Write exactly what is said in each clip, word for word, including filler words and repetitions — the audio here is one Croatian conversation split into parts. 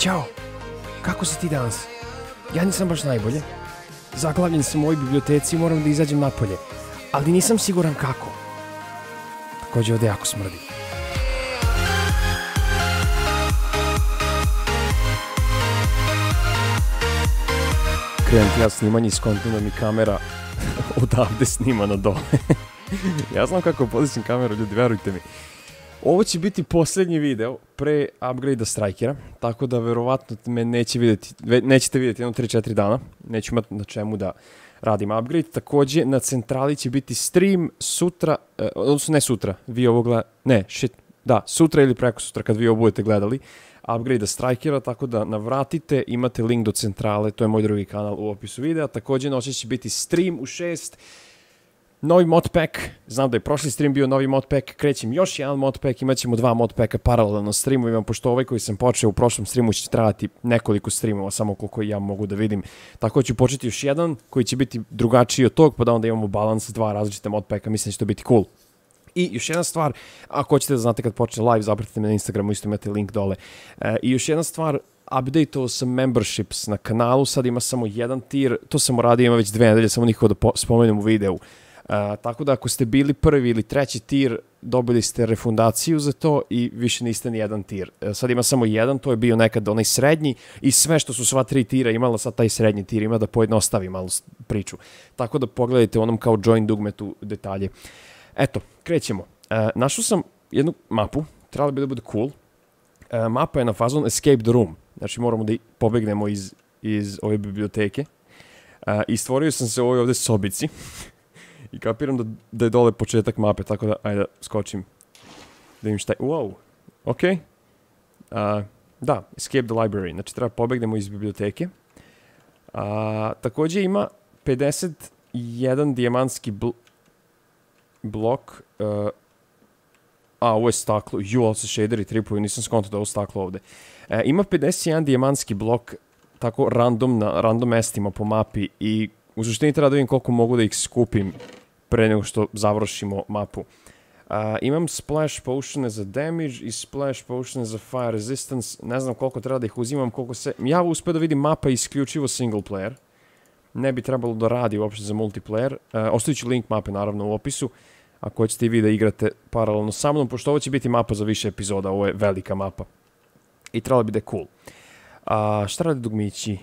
Ćao, kako si ti danas? Ja nisam baš najbolje. Zaglavljen sam u ovoj biblioteci i moram da izađem napolje, ali nisam siguran kako. Također ovdje jako smrdi. Krenem ti ja snimanje, iskontinuo mi kamera odavde snima na dole. Ja znam kako podisam kameru, ljudi, verujte mi. Ovo će biti posljednji video pre upgrade-a Strikera, tako da verovatno me neće vidjeti, nećete vidjeti jedno tri četiri dana, neću imati na čemu da radim upgrade. Također na centrali će biti stream sutra, eh, odnosno ne sutra, vi ovo gledate, ne, shit, da, sutra ili preko sutra kad vi ovo budete gledali, upgrade-a Strikera, tako da navratite, imate link do centrale, to je moj drugi kanal u opisu videa. Također noći će biti stream u šest, novi modpack, znam da je prošli stream bio novi modpack, krećem još jedan modpack, imat ćemo dva modpacka paralelno na streamovima, pošto ovaj koji sam počeo u prošlom streamu će trajati nekoliko streamova, samo koliko ja mogu da vidim. Tako ću početi još jedan koji će biti drugačiji od tog, pa da onda imamo balans dva različite modpacka, mislim da će to biti cool. I još jedna stvar, ako hoćete da znate kad počne live, zapratite me na Instagramu, isto imate link dole. E, I još jedna stvar, update-ovo sam memberships na kanalu, sad ima samo jedan tier, to sam uradio, ima već dve nedelje, samo nikako da spomenem u videu. Uh, tako da ako ste bili prvi ili treći tir, dobili ste refundaciju za to i više niste ni jedan tir. Uh, sad ima samo jedan, to je bio nekad onaj srednji i sve što su sva tri tira imala, sad taj srednji tir ima da pojednostavi malo priču. Tako da pogledajte onom kao join dugmetu detalje. Eto, krećemo. Uh, našao sam jednu mapu, trebalo bi da bude cool. Uh, mapa je na fazon Escape the Room, znači moramo da pobegnemo iz, iz ove biblioteke. Uh, I stvorio sam se u ovoj ovdje sobici. I kapiram da, da je dole početak mape, tako da, ajde, skočim. Da vidim šta je, wow, ok. Uh, da, escape the library, znači treba pobegnemo iz biblioteke. Uh, također ima pedeset jedan dijamantski bl blok. Uh, a, ovo je staklo, ju, ali se shaderi tripuju, nisam skonto da je ovo staklo ovde. Uh, ima pedeset jedan dijamantski blok, tako random, na random mestima po mapi i u suštini treba da vidim koliko mogu da ih skupim pre nego što završimo mapu. Uh, imam splash potione za damage i splash potione za fire resistance. Ne znam koliko treba da ih uzimam, koliko se... Ja uspio da vidim mapa isključivo single player. Ne bi trebalo da radi uopšte za multiplayer. Uh, ostavit ću link mape naravno u opisu. Ako hoćete i vi da igrate paralelno sa mnom, pošto ovo će biti mapa za više epizoda, ovo je velika mapa. I trebalo bi da je cool. Uh, šta radi dugmići?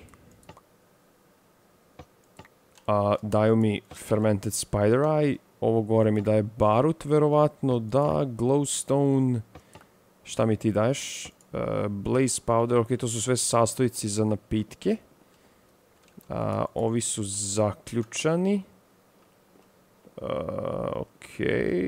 Uh, daju mi fermented spider eye, ovo gore mi daje barut, verovatno, da, glowstone, šta mi ti daješ? Uh, blaze powder, ok, to su sve sastojci za napitke. Uh, ovi su zaključani. Uh, ok.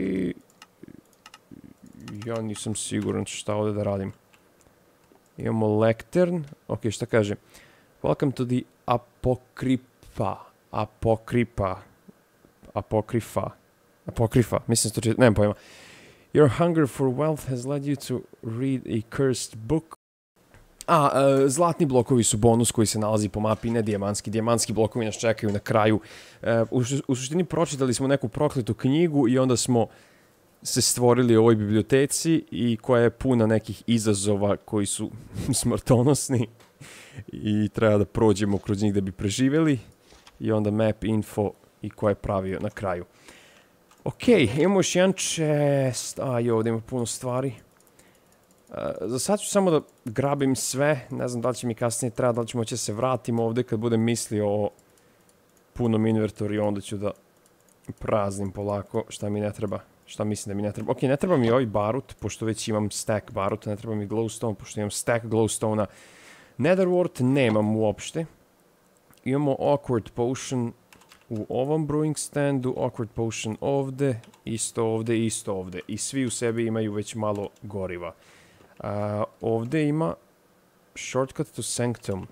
Ja nisam siguran šta ovdje da radim. Imamo lectern, ok, šta kaže? Welcome to the apocrypha. Apokripa. Apokrifa. Apokrifa. Mislim se to čita. Nemam pojma. Your hunger for wealth has led you to read a cursed book. A, uh, zlatni blokovi su bonus koji se nalazi po mapi, ne dijamantski. Dijamantski blokovi nas čekaju na kraju. Uh, u, u suštini pročitali smo neku prokletu knjigu i onda smo se stvorili u ovoj biblioteci i koja je puna nekih izazova koji su smrtonosni i treba da prođemo kroz njih da bi preživjeli. I onda map info i ko je pravio na kraju. Ok, imamo još jedan chest. A, i ovdje ima puno stvari. Uh, za sad ću samo da grabim sve. Ne znam da li će mi kasnije treba, da li ću moći da se vratim ovdje kad budem mislio o punom inventoriju. Onda ću da praznim polako šta mi ne treba. Šta mislim da mi ne treba. Ok, ne treba mi ovaj barut, pošto već imam stack baruta. Ne treba mi glowstone, pošto imam stack glowstone-a. Netherwort nemam uopšte. Imamo awkward potion u ovom brewing standu, awkward potion ovde, isto ovde, isto ovde. I svi u sebi imaju već malo goriva. Uh, ovde ima shortcut to sanctum.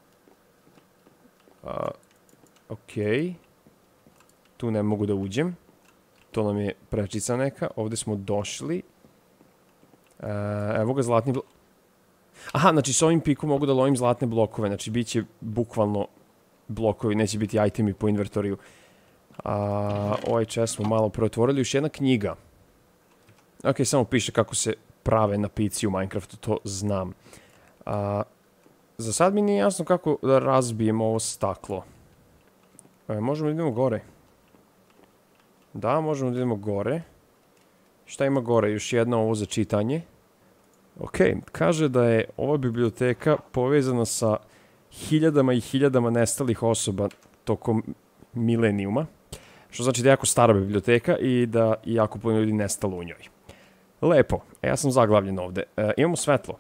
Uh, ok. Tu ne mogu da uđem. To nam je prečica neka. Ovde smo došli. Uh, evo ga zlatni blok. Aha, znači s ovim pikom mogu da lovim zlatne blokove. Znači bit će bukvalno blokovi, neće biti itemi po inventoriju. A, ovaj chest smo malo preotvorili. Još jedna knjiga. Ok, samo piše kako se prave napici u Minecraftu, to znam. A, za sad mi nije jasno kako da razbijemo ovo staklo. E, možemo da idemo gore. Da, možemo da idemo gore. Šta ima gore? Još jedno ovo za čitanje. Ok, kaže da je ova biblioteka povezana sa hiljadama i hiljadama nestalih osoba tokom milenijuma. Što znači da je jako stara biblioteka i da je jako puno ljudi nestalo u njoj. Lepo, e, ja sam zaglavljen ovde. E, imamo svetlo.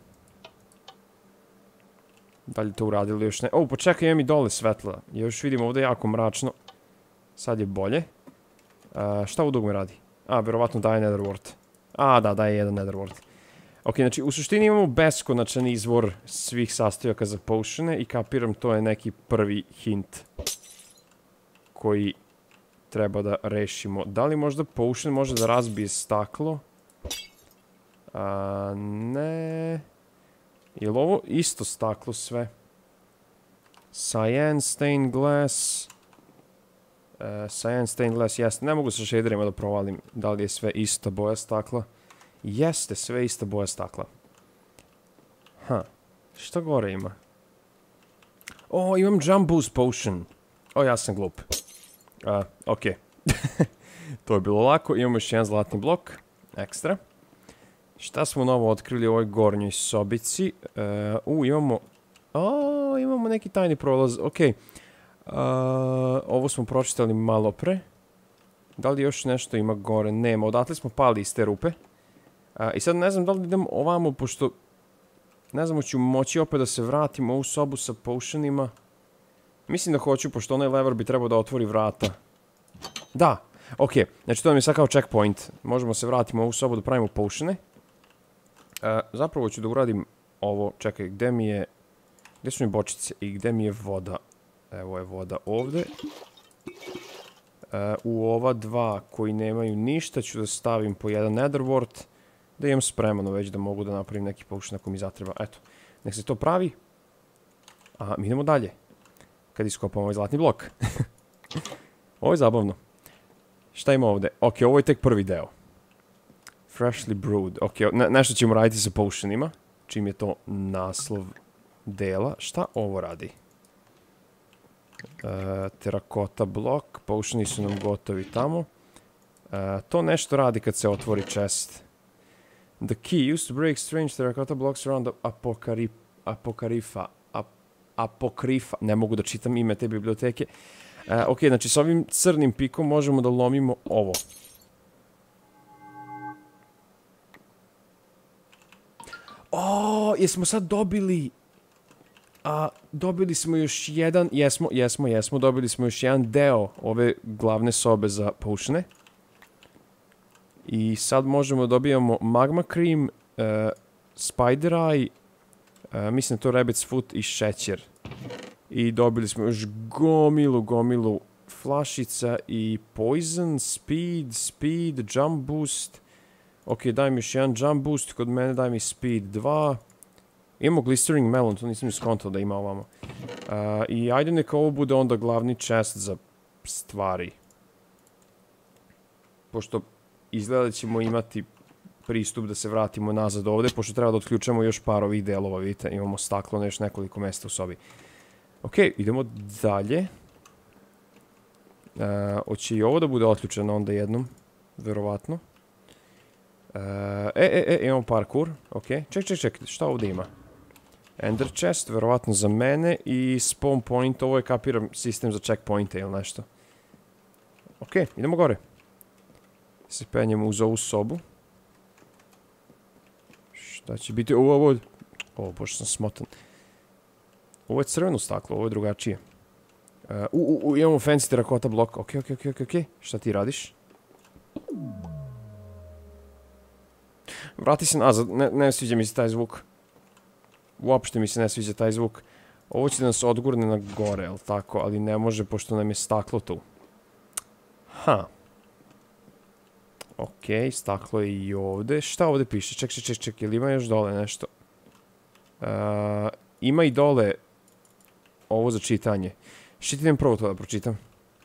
Da li to uradili još ne? O, počekaj, imam i dole svetla. Još vidim ovde jako mračno. Sad je bolje. E, šta ovo dugme radi? A, verovatno daje Netherwort. A, da, daje jedan Netherwort. Ok, znači u suštini imamo beskonačan izvor svih sastojaka za potione i kapiram to je neki prvi hint koji treba da rešimo. Da li možda potion može da razbije staklo? A, ne. Je li ovo isto staklo sve? Cyan stained glass. Uh, cyan stained glass, jeste. Ne mogu sa shaderima da provalim da li je sve ista boja stakla. Jeste, sve ista boja stakla. Ha. Šta gore ima? O, imam jump boost potion. O, ja sam glup. Uh, ok. To je bilo lako. Imamo još jedan zlatni blok. Ekstra. Šta smo novo otkrili u ovoj gornjoj sobici? U, uh, imamo... O, imamo neki tajni prolaz. Ok. Uh, ovo smo pročitali malo pre. Da li još nešto ima gore? Nema. Odatle smo pali iz te rupe. Uh, I sad ne znam da li idem ovamo, pošto... Ne znam, hoću moći opet da se vratim u ovu sobu sa potionima. Mislim da hoću, pošto onaj lever bi trebao da otvori vrata. Da! Ok, znači to nam je sad kao checkpoint. Možemo se vratiti u ovu sobu da pravimo potione. Uh, zapravo ću da uradim ovo. Čekaj, gde mi je... Gde su mi bočice i gde mi je voda? Evo je voda ovde. Uh, u ova dva koji nemaju ništa ću da stavim po jedan Netherwort. Da imam spremano već da mogu da napravim neki potion ako mi zatreba. Eto, nek se to pravi. A mi idemo dalje. Kad iskopamo ovaj zlatni blok. Ovo je zabavno. Šta ima ovde? Ok, ovo je tek prvi deo. Freshly brewed. Ok, ne, nešto ćemo raditi sa potionima. Čim je to naslov dela. Šta ovo radi? Uh, terakota blok. Potioni su nam gotovi tamo. Uh, to nešto radi kad se otvori chest. The key used to break strange terracotta blocks around the apokarip, apokarifa. Ap, apokrifa. Ne mogu da čitam ime te biblioteke. Uh, ok, znači s ovim crnim pikom možemo da lomimo ovo. O, jesmo sad dobili... A, dobili smo još jedan... Jesmo, jesmo, jesmo. Dobili smo još jedan deo ove glavne sobe za potione. I sad možemo da dobijamo magma cream, uh, spider eye, uh, mislim da to rabbit's foot i šećer. I dobili smo još gomilu, gomilu flašica i poison, speed, speed, jump boost. Ok, daj mi još jedan jump boost, kod mene daj mi speed dva. Imamo glistering melon, to nisam ni skontao da ima ovamo. Uh, I ajde neka ovo bude onda glavni chest za stvari. Pošto izgleda da ćemo imati pristup da se vratimo nazad ovde, pošto treba da otključamo još par ovih delova, vidite, imamo staklo na još nekoliko mesta u sobi. Ok, idemo dalje. Uh, hoće i ovo da bude otključeno onda jednom, verovatno. Uh, e, e, e, imamo parkour, ok. Ček, ček, ček, šta ovde ima? Ender chest, verovatno za mene, i spawn point, ovo je, kapiram, sistem za checkpointe ili nešto. Ok, idemo gore. Se penjemo uz ovu sobu. Šta će biti? Ovo, ovo... O, bože, sam smotan. Ovo je crveno staklo, ovo je drugačije. Uh, u, u, imamo fancy terracotta blok. Ok, ok, ok, ok, ok. Šta ti radiš? Vrati se nazad, ne, ne sviđa mi se taj zvuk. Uopšte mi se ne sviđa taj zvuk. Ovo će da nas odgurne na gore, jel tako? Ali ne može, pošto nam je staklo tu. Ha. Ok, staklo je i ovde. Šta ovde piše? Ček, ček, ček, ček, ili ima još dole nešto? Uh, ima i dole ovo za čitanje. Što ti idem prvo to da pročitam?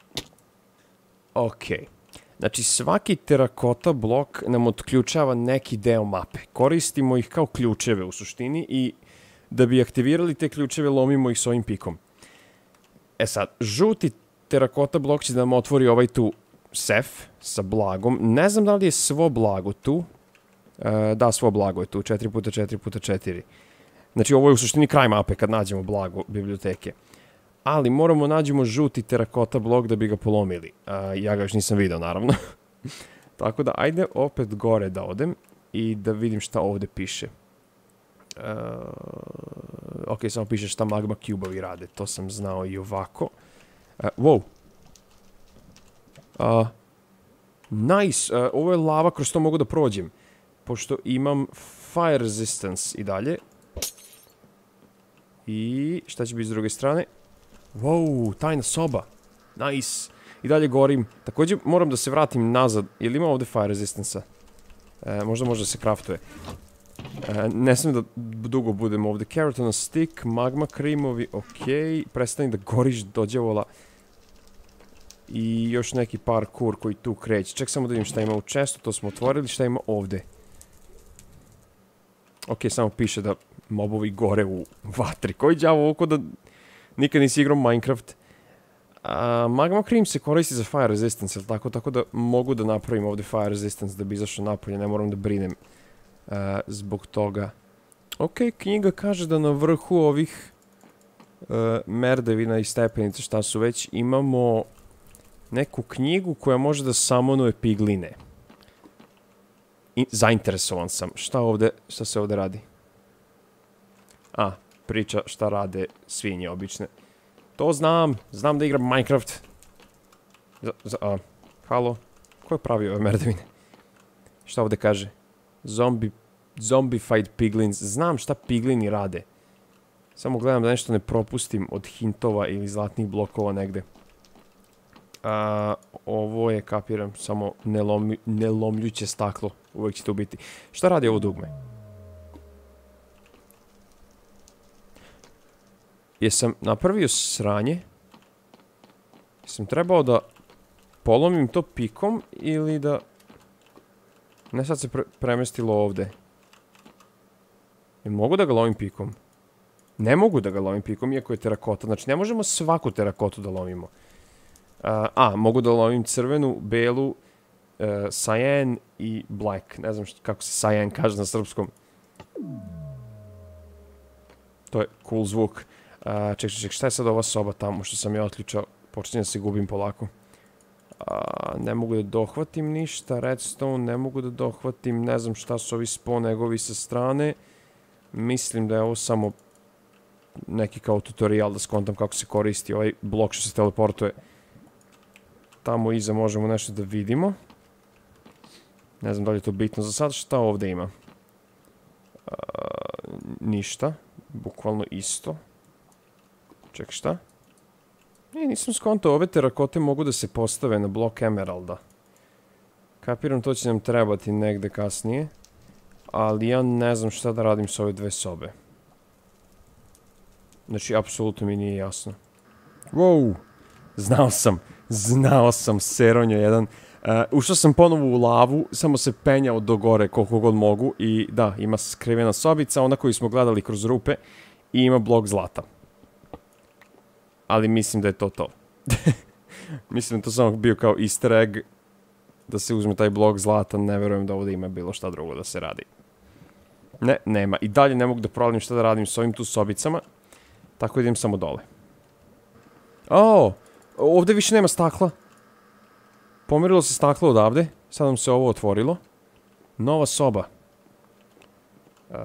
Ok. Znači, svaki terakota blok nam otključava neki deo mape. Koristimo ih kao ključeve u suštini i Da bi aktivirali te ključeve, lomimo ih s ovim pikom. E sad, žuti terakota blok će da nam otvori ovaj tu sef sa blagom. Ne znam da li je svo blago tu. E, da, svo blago je tu. četiri puta četiri puta četiri. Znači, ovo je u suštini kraj mape kad nađemo blago biblioteke. Ali moramo nađemo žuti terakota blok da bi ga polomili. E, ja ga još nisam video, naravno. Tako da, ajde opet gore da odem i da vidim šta ovde piše. Uh, ok, samo piše šta magma cube-ovi rade. To sam znao i ovako. Uh, wow. Uh, nice. Uh, ovo je lava, kroz to mogu da prođem. Pošto imam fire resistance i dalje. I šta će biti s druge strane? Wow, tajna soba. Nice. I dalje gorim. Također moram da se vratim nazad. Jel ima ovde fire resistance-a? Uh, možda može da se craftuje. Uh, ne smijem da dugo budem ovdje. Carrot on a stick, magma creamovi, ok. Prestani da goriš dođevola. I još neki parkour koji tu kreće. Ček samo da vidim šta ima u chestu, to smo otvorili, šta ima ovdje. Ok, samo piše da mobovi gore u vatri. Koji đavo oko da nikad nisi igrao Minecraft. Uh, magma cream se koristi za fire resistance, jel tako? Tako da mogu da napravim ovdje fire resistance da bi izašao napolje, ne moram da brinem. Uh, zbog toga. Ok, knjiga kaže da na vrhu ovih uh, merdevina i stepenica, šta su već, imamo neku knjigu koja može da samonuje pigline. I zainteresovan sam. Šta ovde, šta se ovde radi? A, priča šta rade svinje obične. To znam, znam da igram Minecraft. Z z a, halo, ko je pravio ove merdevine? Šta ovde kaže? Zombie, zombified piglins. Znam šta piglini rade. Samo gledam da nešto ne propustim od hintova ili zlatnih blokova negde. A, ovo je, kapiram, samo nelom, nelomljuće staklo. Uvijek će to biti. Šta radi ovo dugme? Jesam napravio sranje? Jesam trebao da polomim to pikom ili da... Ne, sad se pre premestilo ovde. Mogu da ga lovim pikom? Ne mogu da ga lovim pikom, iako je terakota. Znači, ne možemo svaku terakotu da lovimo. Uh, a, mogu da lovim crvenu, belu, uh, cyan i black. Ne znam što, kako se cyan kaže na srpskom. To je cool zvuk. Uh, ček, ček, šta je sad ova soba tamo što sam ja otključao? Počinjem da se gubim polako. Uh, ne mogu da dohvatim ništa. Redstone ne mogu da dohvatim. Ne znam šta su ovi spawn eggovi sa strane. Mislim da je ovo samo neki kao tutorial da skontam kako se koristi ovaj blok što se teleportuje. Tamo iza možemo nešto da vidimo. Ne znam da li je to bitno za sad. Šta ovdje ima? Uh, ništa. Bukvalno isto. Ček, šta? E, nisam skontao. Ove terakote mogu da se postave na blok emeralda. Kapiram, to će nam trebati negde kasnije. Ali ja ne znam šta da radim s ove dve sobe. Znači, apsolutno mi nije jasno. Wow! Znao sam. Znao sam, seronjo jedan. Uh, ušao sam ponovo u lavu, samo se penjao do gore koliko god mogu. I da, ima skrivena sobica, ona koju smo gledali kroz rupe. I ima blok zlata. Ali mislim da je to to. Mislim da to samo bio kao easter egg. Da se uzme taj blok zlata, ne verujem da ovdje ima bilo šta drugo da se radi. Ne, nema. I dalje ne mogu da provalim šta da radim s ovim tu sobicama. Tako idem samo dole. O, ovdje više nema stakla. Pomerilo se staklo odavde. Sad nam se ovo otvorilo. Nova soba. Uh,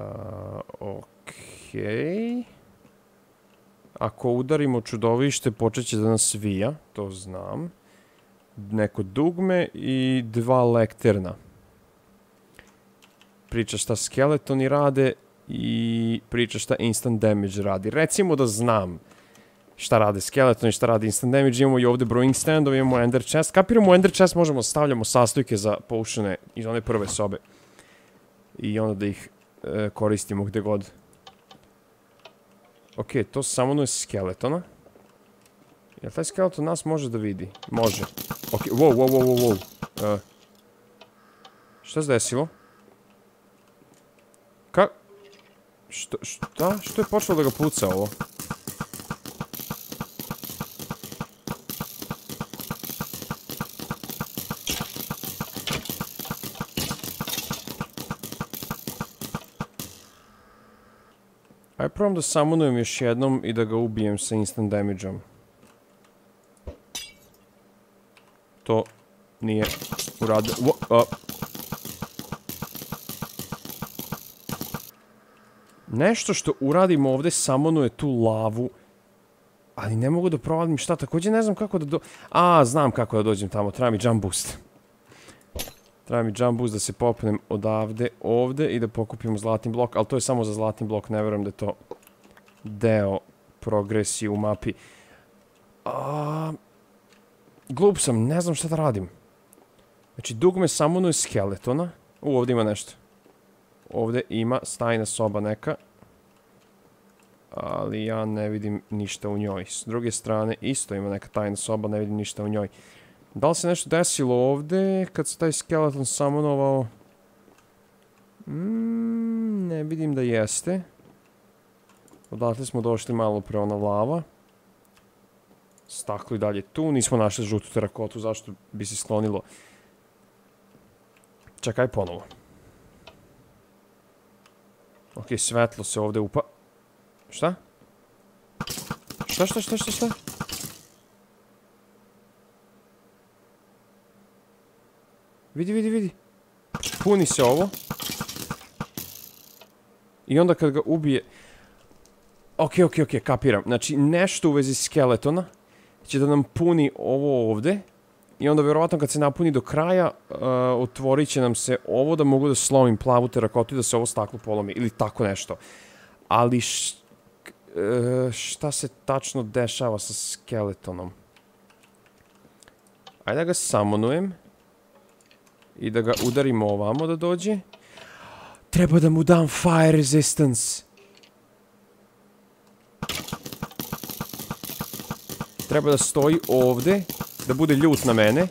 Okej. Ako udarimo čudovište, počet će da nas svija. To znam. Neko dugme i dva lekterna. Priča šta skeletoni rade i priča šta instant damage radi. Recimo da znam šta rade skeletoni, šta radi instant damage. Imamo i ovdje brewing standove, imamo ender chest. Kapiramo u ender chest, možemo stavljamo sastojke za potione iz one prve sobe. I onda da ih e, koristimo gde god. Ok, to samo je skeletona. Jel taj skeleton nas može da vidi? Može. Ok, wow, wow, wow, wow, wow. Uh, šta se desilo? Ka... Što, šta? Što je počelo da ga puca ovo? Ajde probam da summonujem još jednom i da ga ubijem sa instant damage-om. To nije uradio. Nešto što uradim ovdje summonuje tu lavu. Ali ne mogu da provalim šta. Također ne znam kako da do... A, znam kako da dođem tamo. Treba mi jump boost. Treba mi jump boost da se popnem odavde ovdje i da pokupimo zlatni blok. Ali to je samo za zlatni blok. Ne verujem da je to deo progresije u mapi. A... Glup sam. Ne znam šta da radim. Znači, dugme summonuje skeletona. U, ovdje ima nešto. Ovdje ima stajna soba neka. Ali ja ne vidim ništa u njoj. S druge strane isto ima neka tajna soba, ne vidim ništa u njoj. Da li se nešto desilo ovdje kad se taj skeleton summonovao? Mm, ne vidim da jeste. Odatle smo došli malo pre ona lava. Staklo i dalje tu. Nismo našli žutu terakotu, zašto bi se sklonilo? Čekaj ponovo. Ok, svetlo se ovdje upa... Šta? Šta, šta, šta, šta, šta? Vidi, vidi, vidi. Puni se ovo. I onda kad ga ubije... Ok, ok, ok, kapiram. Znači, nešto u vezi skeletona će da nam puni ovo ovdje. I onda, vjerovatno, kad se napuni do kraja, uh, otvorit će nam se ovo da mogu da slomim plavu terakotu i da se ovo staklo polomi. Ili tako nešto. Ali š, uh, šta se tačno dešava sa skeletonom? Ajde da ga summonujem. I da ga udarimo ovamo da dođe. Treba da mu dam fire resistance. Treba da stoji ovdje. Da bude ljut na mene.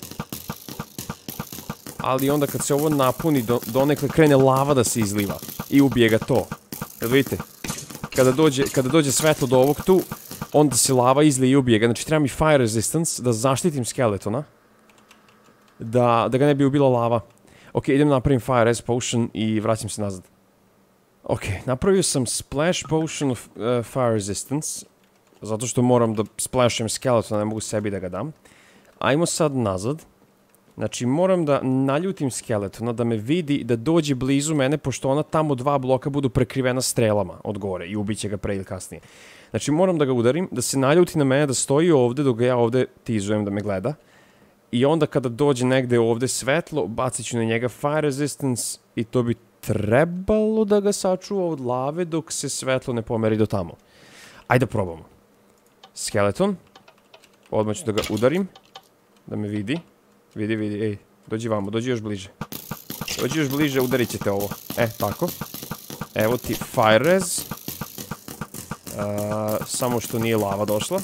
Ali onda kad se ovo napuni, do, donekle krene lava da se izliva. I ubije ga to. Jel vidite? Kada dođe, kada dođe svetlo do ovog tu, onda se lava izlije i ubije ga. Znači treba mi fire resistance da zaštitim skeletona. Da, da ga ne bi ubila lava. Ok, idem napravim fire res potion i vraćam se nazad. Ok, napravio sam splash potion of uh, fire resistance. Zato što moram da splashujem skeletona, ne mogu sebi da ga dam. Ajmo sad nazad. Znači moram da naljutim skeletona, da me vidi, da dođe blizu mene, pošto ona tamo dva bloka budu prekrivena strelama od gore i ubiće ga pre ili kasnije. Znači moram da ga udarim, da se naljuti na mene, da stoji ovdje, dok ga ja ovdje tizujem da me gleda. I onda kada dođe negde ovdje svetlo, bacit ću na njega fire resistance i to bi trebalo da ga sačuva od lave dok se svetlo ne pomeri do tamo. Ajde da probamo. Skeleton. Odmah ću da ga udarim. Da me vidi. Vidi, vidi, ej. Dođi vamo, dođi još bliže. Dođi još bliže, udarit ćete ovo. E, tako. Evo ti fire res. Uh, samo što nije lava došla.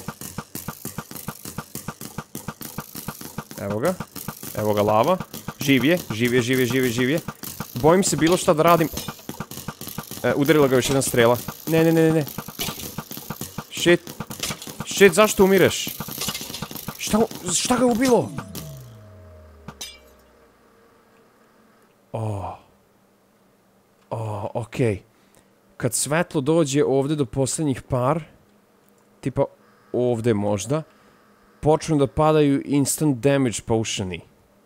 Evo ga. Evo ga lava. Živ je, živ je, živ je, živ je, živ je. Bojim se bilo šta da radim. E, udarila ga još jedna strela. Ne, ne, ne, ne, ne. Shit. Shit, zašto umireš? Šta, šta ga je ubilo? Oh. Oh, okej. Kad svetlo dođe ovdje do posljednjih par, tipa ovdje možda, počnu da padaju instant damage potioni.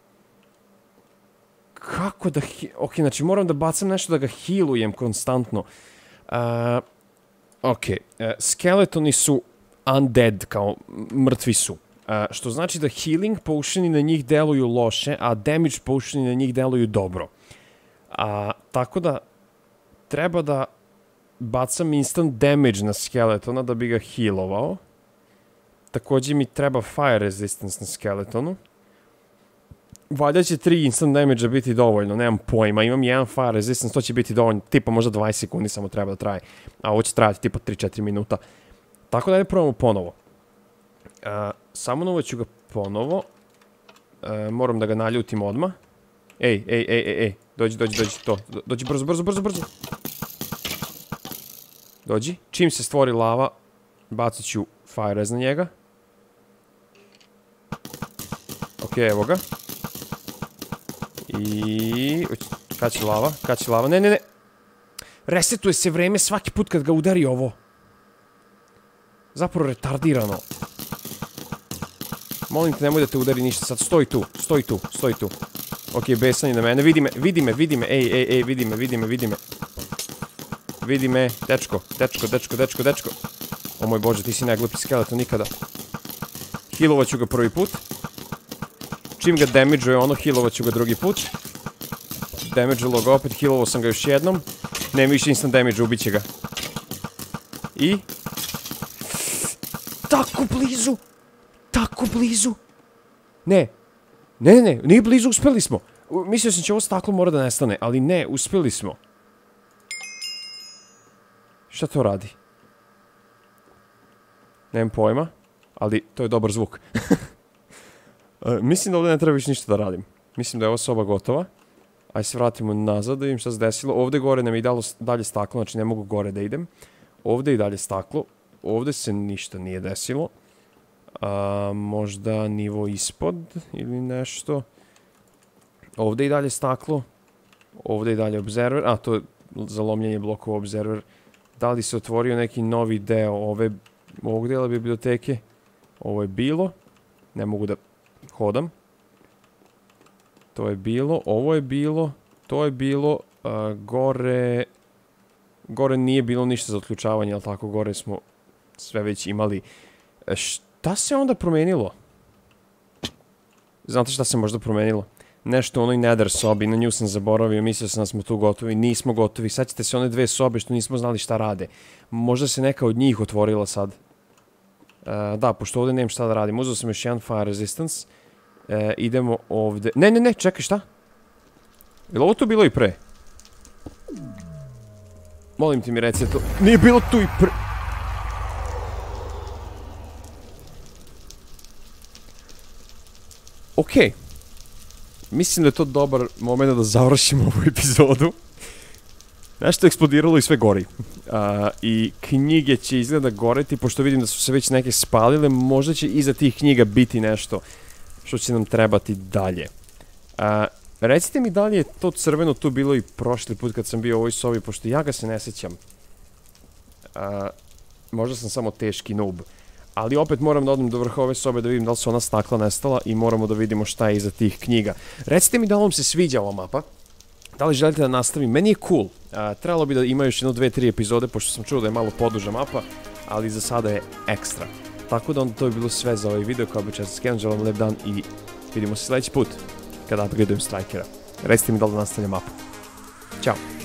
Kako da... Ok, znači moram da bacam nešto da ga healujem konstantno. Uh, ok, uh, skeletoni su undead, kao mrtvi su. Uh, što znači da healing potioni na njih deluju loše, a damage potioni na njih deluju dobro. A, tako da treba da bacam instant damage na skeletona da bi ga healovao. Također mi treba fire resistance na skeletonu. Valjda će tri instant damage biti dovoljno, nemam pojma. Imam jedan fire resistance, to će biti dovoljno. Tipa možda dvadeset sekundi samo treba da traje. A ovo će trajati tipa tri četiri minuta. Tako da ne probamo ponovo. Uh, Summonovat ću ga ponovo. Uh, moram da ga naljutim odmah. Ej, ej, ej, ej, ej. Dođi, dođi, dođi, to. Dođi brzo, brzo, brzo, brzo. Dođi. Čim se stvori lava, bacit ću fire res na njega. Ok, evo ga. I... Kad će lava? Kad će lava? Ne, ne, ne. Resetuje se vreme svaki put kad ga udari ovo. Zapravo retardirano. Molim te, nemoj da te udari ništa. Sad stoj tu, stoj tu, stoj tu. Ok, besan je na mene. Vidi me, vidi me, vidi me. Ej, ej, ej, vidi me, vidi me, vidi me. Vidi me, dečko, dečko, dečko, dečko, dečko. O moj bože, ti si najglupi skeleton nikada. Healovaću ga prvi put. Čim ga damage-uje ono, healovaću ga drugi put. Damage-ulo ga opet, healovao sam ga još jednom. Nema više instant damage, ubit će ga. I... Tako blizu! Tako blizu! Ne. Ne, ne, ne, nije blizu, uspeli smo. Mislio sam će ovo staklo mora da nestane, ali ne, uspeli smo. Šta to radi? Nemam pojma, ali to je dobar zvuk. Mislim da ovdje ne treba više ništa da radim. Mislim da je ova soba gotova. Ajde se vratimo nazad da vidim šta se desilo. Ovdje gore nam je dalo dalje staklo, znači ne mogu gore da idem. Ovdje i dalje staklo. Ovdje se ništa nije desilo. A, možda nivo ispod ili nešto. Ovdje i dalje staklo. Ovdje i dalje observer. A, to je za lomljenje blokova observer. Da li se otvorio neki novi deo ove, ovog dela biblioteke? Ovo je bilo. Ne mogu da hodam. To je bilo. Ovo je bilo. To je bilo. A, gore... Gore nije bilo ništa za otključavanje, ali tako gore smo sve već imali. E, šta se onda promenilo? Znate šta se možda promenilo? Nešto u onoj nether sobi, na nju sam zaboravio, mislio sam da smo tu gotovi, nismo gotovi. Sad ćete se one dve sobe što nismo znali šta rade. Možda se neka od njih otvorila sad. E, da, pošto ovdje nemam šta da radim. Uzeo sam još jedan fire resistance. E, idemo ovdje. Ne, ne, ne, čekaj, šta? Je li ovo tu bilo i pre? Molim ti mi reci to. Nije bilo tu i pre... Okej. Mislim da je to dobar moment da završimo ovu epizodu. Nešto je eksplodiralo i sve gori. Uh, I knjige će izgleda goreti, pošto vidim da su se već neke spalile. Možda će iza tih knjiga biti nešto što će nam trebati dalje. Uh, recite mi da li je to crveno tu bilo i prošli put kad sam bio u ovoj sobi, pošto ja ga se ne sjećam. Uh, možda sam samo teški noob. Ali opet moram da odem do vrha ove sobe da vidim da li su ona stakla nestala i moramo da vidimo šta je iza tih knjiga. Recite mi da li vam se sviđa ova mapa. Da li želite da nastavim? Meni je cool. Uh, trebalo bi da ima još jedno, dve, tri epizode, pošto sam čuo da je malo poduža mapa, ali za sada je ekstra. Tako da onda to je bilo sve za ovaj video, kao bi često skenom, želim lep dan i vidimo se sljedeći put kada upgradeujem Strikera. Recite mi da li da nastavljam mapu. Ćao!